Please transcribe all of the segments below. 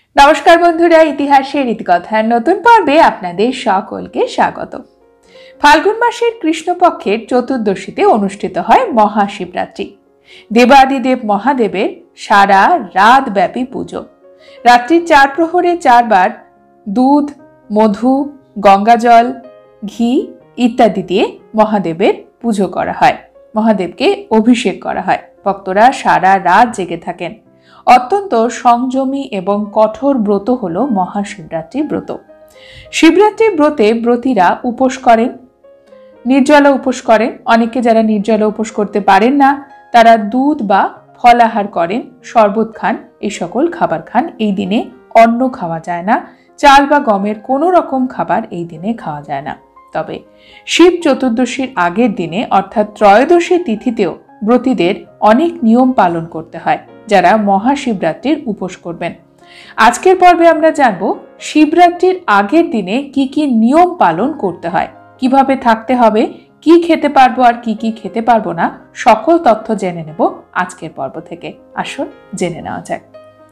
নমস্কার বন্ধুরা, ইতিহাসের ইতিকথার নতুন পর্বে আপনাদের সকলকে স্বাগত। ফাল্গুন মাসের কৃষ্ণপক্ষের চতুর্দশীতে অনুষ্ঠিত হয় মহাশিবরাত্রি। দেবাদিদেব মহাদেবের সারা রাত ব্যাপী পুজো। রাত্রির 4 প্রহরে 4 বার দুধ, মধু, গঙ্গাজল, ঘি ইত্যাদি দিয়ে মহাদেবের পুজো করা হয়। মহাদেবকে অভিষেক করা হয়। ভক্তরা সারা রাত জেগে থাকেন। অত্যন্ত সংযমী এবং কঠোর ব্রত হল মহাশিবরাত্রি ব্রত। শিবরাত্রি ব্রতে ব্রতীরা উপোস করেন, নির্জলা উপোস করেন। অনেকে যারা নির্জলা উপোস করতে পারেন না তারা দুধ বা ফলাহার করেন, শরবত খান, এই সকল খাবার খান। এই দিনে অন্ন খাওয়া যায় না, চাল বা গমের কোনো রকম খাবার এই দিনে খাওয়া যায় না। তবে শিব চতুর্দশীর আগের দিনে অর্থাৎ ত্রয়োদশী তিথিতেও ব্রতীদের অনেক নিয়ম পালন করতে হয় যারা মহাশিবরাত্রির উপোস করবেন। আজকের পর্বে আমরা জানব শিবরাত্রির আগের দিনে কি কি নিয়ম পালন করতে হয়, কিভাবে থাকতে হবে, কি খেতে পারবো আর কি কি খেতে পারবো না, সকল তথ্য জেনে নেব আজকের পর্ব থেকে। আসুন জেনে নেওয়া যাক।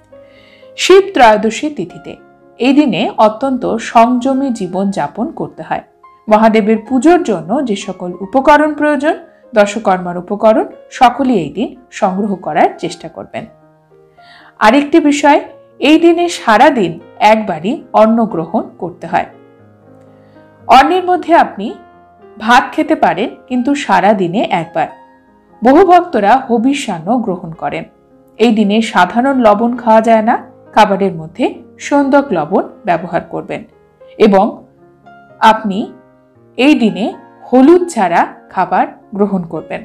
শিব ত্রয়োদশী তিথিতে এই দিনে অত্যন্ত সংযমী জীবন যাপন করতে হয়। মহাদেবের পুজোর জন্য যে সকল উপকরণ প্রয়োজন, দশকর্মার উপকরণ, সকলেই এই দিন সংগ্রহ করার চেষ্টা করবেন। আরেকটি বিষয়, এই দিনে সারা দিন একবারই অন্ন গ্রহণ করতে হয়। অন্নের মধ্যে আপনি ভাত খেতে পারেন, কিন্তু সারা দিনে একবার। বহু ভক্তরা হবিষ্যান্ন গ্রহণ করেন। এই দিনে সাধারণ লবণ খাওয়া যায় না, খাবারের মধ্যে সন্দক লবণ ব্যবহার করবেন এবং আপনি এই দিনে হলুদ ছাড়া খাবার গ্রহণ করবেন।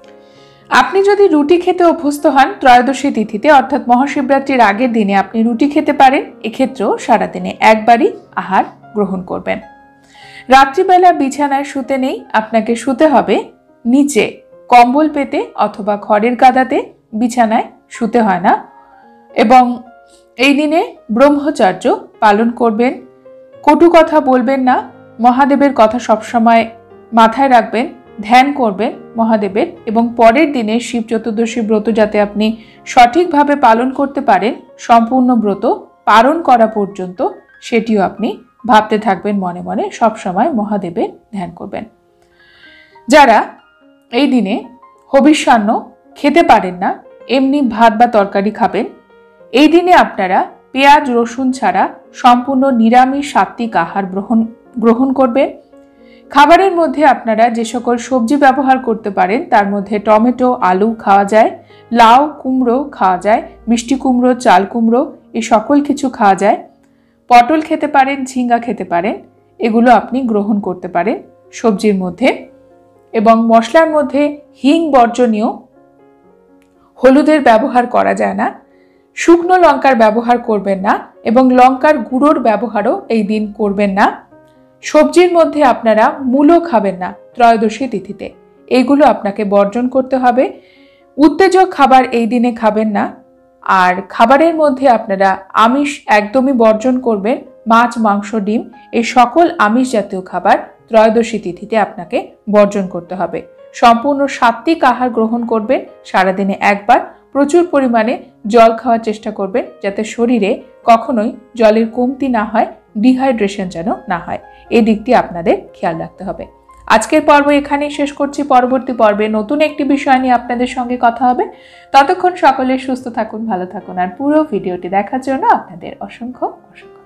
আপনি যদি রুটি খেতে অভ্যস্ত হন ত্রয়োদশী তিথিতে অর্থাৎ মহাশিবরাত্রির আগের দিনে আপনি রুটি খেতে পারেন। এক্ষেত্রেও সারাদিনে একবারই আহার গ্রহণ করবেন। রাত্রিবেলা বিছানায় শুতে নেই, আপনাকে শুতে হবে নিচে কম্বল পেতে অথবা খড়ের গাদাতে। বিছানায় শুতে হয় না এবং এই দিনে ব্রহ্মচর্য পালন করবেন। কটু কথা বলবেন না, মহাদেবের কথা সবসময় মাথায় রাখবেন, ধ্যান করবেন মহাদেবের। এবং পরের দিনে শিব চতুর্দশী ব্রত যাতে আপনি সঠিকভাবে পালন করতে পারেন, সম্পূর্ণ ব্রত পালন করা পর্যন্ত সেটিও আপনি ভাবতে থাকবেন মনে মনে, সবসময় মহাদেবের ধ্যান করবেন। যারা এই দিনে হবিষ্যান্ন খেতে পারেন না, এমনি ভাত বা তরকারি খাবেন, এই দিনে আপনারা পেঁয়াজ রসুন ছাড়া সম্পূর্ণ নিরামিষ সাত্ত্বিক আহার গ্রহণ করবেন। খাবারের মধ্যে আপনারা যে সকল সবজি ব্যবহার করতে পারেন তার মধ্যে টমেটো, আলু খাওয়া যায়, লাউ, কুমড়ো খাওয়া যায়, মিষ্টি কুমড়ো, চাল কুমড়ো, এই সকল কিছু খাওয়া যায়। পটল খেতে পারেন, ঝিঙ্গা খেতে পারেন, এগুলো আপনি গ্রহণ করতে পারেন সবজির মধ্যে। এবং মশলার মধ্যে হিং বর্জনীয়, হলুদের ব্যবহার করা যায় না, শুকনো লঙ্কার ব্যবহার করবেন না এবং লঙ্কার গুঁড়োর ব্যবহারও এই দিন করবেন না। সবজির মধ্যে আপনারা মূলো খাবেন না ত্রয়োদশী তিথিতে, এইগুলো আপনাকে বর্জন করতে হবে। উত্তেজক খাবার এই দিনে খাবেন না। আর খাবারের মধ্যে আপনারা আমিষ একদমই বর্জন করবেন। মাছ, মাংস, ডিম এই সকল আমিষ জাতীয় খাবার ত্রয়োদশী তিথিতে আপনাকে বর্জন করতে হবে। সম্পূর্ণ সাত্ত্বিক আহার গ্রহণ করবেন। সারাদিনে একবার প্রচুর পরিমাণে জল খাওয়ার চেষ্টা করবেন যাতে শরীরে কখনোই জলের কমতি না হয়, ডিহাইড্রেশন যেন না হয়, এই দিকটি আপনাদের খেয়াল রাখতে হবে। আজকের পর্ব এখানেই শেষ করছি। পরবর্তী পর্বে নতুন একটি বিষয় নিয়ে আপনাদের সঙ্গে কথা হবে। ততক্ষণ সকলে সুস্থ থাকুন, ভালো থাকুন আর পুরো ভিডিওটি দেখার জন্য আপনাদের অসংখ্য অসংখ্য